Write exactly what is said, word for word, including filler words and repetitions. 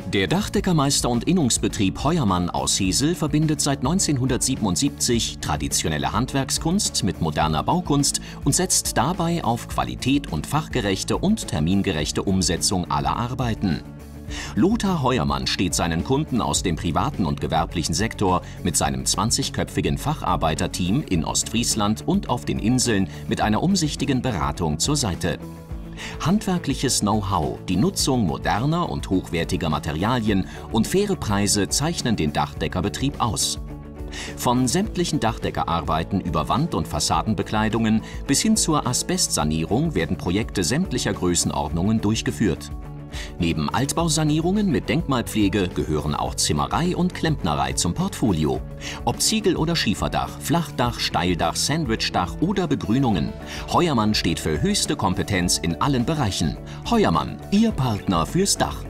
Der Dachdeckermeister und Innungsbetrieb Heuermann aus Hesel verbindet seit neunzehnhundertsiebenundsiebzig traditionelle Handwerkskunst mit moderner Baukunst und setzt dabei auf Qualität und fachgerechte und termingerechte Umsetzung aller Arbeiten. Lothar Heuermann steht seinen Kunden aus dem privaten und gewerblichen Sektor mit seinem zwanzigköpfigen Facharbeiterteam in Ostfriesland und auf den Inseln mit einer umsichtigen Beratung zur Seite. Handwerkliches Know-how, die Nutzung moderner und hochwertiger Materialien und faire Preise zeichnen den Dachdeckerbetrieb aus. Von sämtlichen Dachdeckerarbeiten über Wand- und Fassadenbekleidungen bis hin zur Asbestsanierung werden Projekte sämtlicher Größenordnungen durchgeführt. Neben Altbausanierungen mit Denkmalpflege gehören auch Zimmerei und Klempnerei zum Portfolio. Ob Ziegel- oder Schieferdach, Flachdach, Steildach, Sandwichdach oder Begrünungen. Heuermann steht für höchste Kompetenz in allen Bereichen. Heuermann, Ihr Partner fürs Dach.